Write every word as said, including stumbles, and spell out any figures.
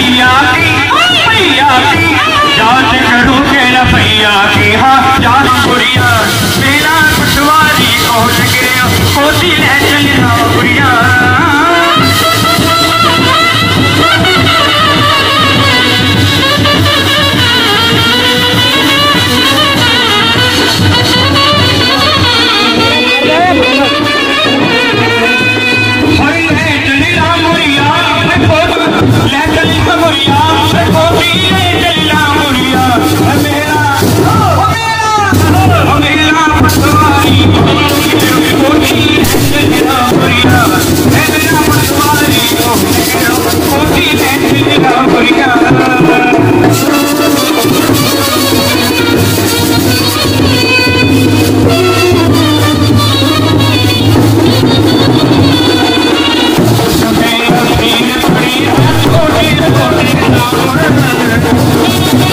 भैया की भैया की जांच करूँगे न भैया की हाँ जान बुढ़िया मेरा पटवारी कोट गिरे कोटी ले चलना बुढ़िया Thank you.